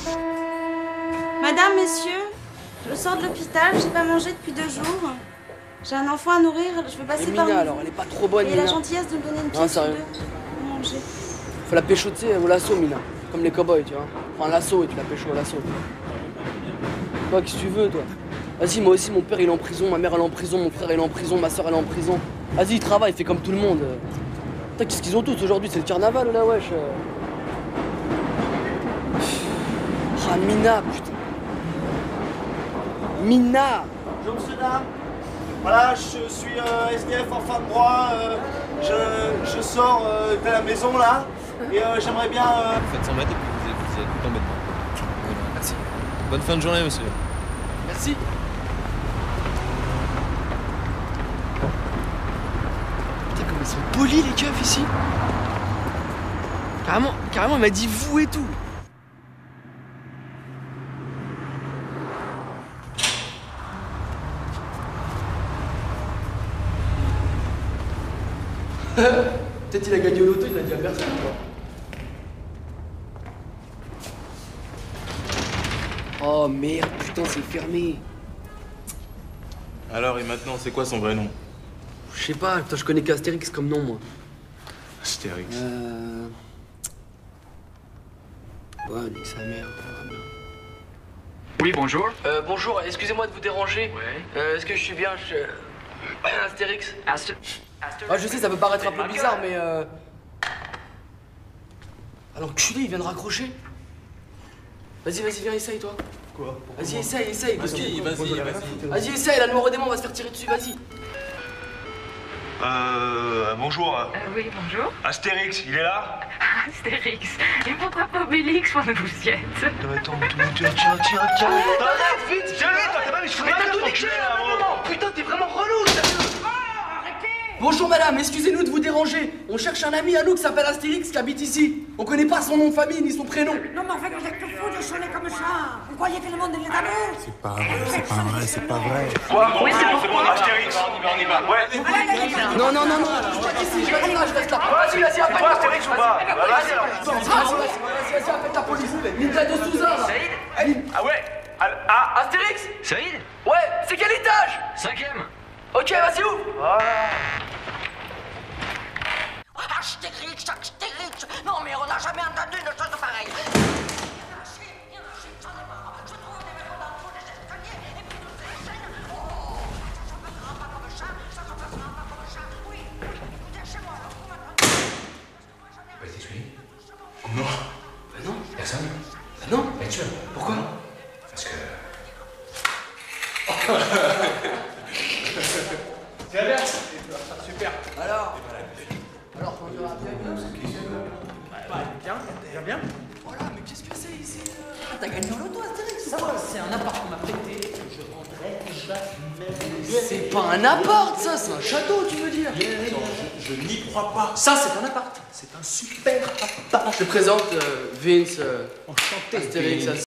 Madame, messieurs, je sors de l'hôpital, j'ai pas mangé depuis 2 jours. J'ai un enfant à nourrir, je veux passer par Mina, vous. alors, elle est pas trop bonne, Et Mina. la gentillesse de me donner une Non, pièce ou sérieux. 2 pour manger. Faut la pécho, tu sais, au lasso, Mina. Comme les cow-boys, tu vois. Prends un lasso et tu la pécho au lasso. Toi, qu'est-ce que tu veux, toi? Vas-y, moi aussi, mon père, il est en prison, ma mère, elle est en prison, mon frère, il est en prison, ma soeur, elle est en prison. Vas-y, il travaille, il fait comme tout le monde. Putain, qu'est-ce qu'ils ont tous aujourd'hui? C'est le carnaval, là, wesh. Ah, Mina, putain. Mina! Bonjour monsieur, dame. Voilà, je suis SDF en fin de droit. Je sors de la maison là. Et j'aimerais bien. Faites 100 mètres et puis vous êtes tombé dedans. Voilà, merci. Bonne fin de journée, monsieur. Merci. Putain, comme ils sont polis, les keufs, ici. Carrément, il m'a dit vous et tout. Peut-être il a gagné au loto, il l'a dit à personne, quoi. Oh merde, putain, c'est fermé. Alors, et maintenant, c'est quoi son vrai nom? Je sais pas, putain, je connais qu'Astérix comme nom, moi. Astérix. Ouais, nique sa mère, on verra bien. Oui, bonjour. Bonjour, excusez-moi de vous déranger. Ouais. Est-ce que je suis bien Astérix? Astérix. Ah, je sais, ça peut paraître un peu bizarre, mais Ah, l'enculé, il vient de raccrocher. Vas-y, viens, essaye, toi. Quoi? Vas-y, essaye. Vas-y. Vas-y, essaye, la numéro des mains, on va se faire tirer dessus, vas-y. Bonjour. Oui, bonjour. Astérix, il est là? Astérix. Et pourquoi pas Obélix pendant que vous y êtes? Attends, tiens. Vite, viens vite, t'as pas mis Mais t'as tout niqué, non. Putain, t'es vraiment relou, sérieux. Bonjour madame, excusez-nous de vous déranger. On cherche un ami à nous qui s'appelle Astérix qui habite ici. On connaît pas son nom de famille ni son prénom. Non mais en fait vous êtes tout fou de sonner comme ça. Vous croyez que le monde est à nous? C'est pas vrai. Quoi? Oui, c'est bon. Astérix, on y va. Ouais. Non, je reste ici, je reste là. Vas-y, C'est appelle toi la Astérix ou pas? Vas-y alors. Vas-y, appelle ta police. Linda de Souza, là. Ah ouais. Ah, Astérix? Saïd? Ouais, c'est quel étage? 5ème. Ok, vas-y, ouvre. Astérix. Non mais on n'a jamais entendu une chose pareille. Non. Bah non. Personne? Bah non. Bien sûr. Pourquoi? Parce que... c'est bien. Super. Alors, on verra bien. Bien. Voilà, mais qu'est-ce que c'est ici? T'as gagné au loto, Astérix? Ça va, c'est un appart qu'on m'a prêté. Je rentrais jamais. C'est pas un appart, ça, c'est un château, tu veux dire? Je n'y crois pas. Ça c'est un appart. C'est un super appart. Je te présente Vince, Enchanté. Astérix.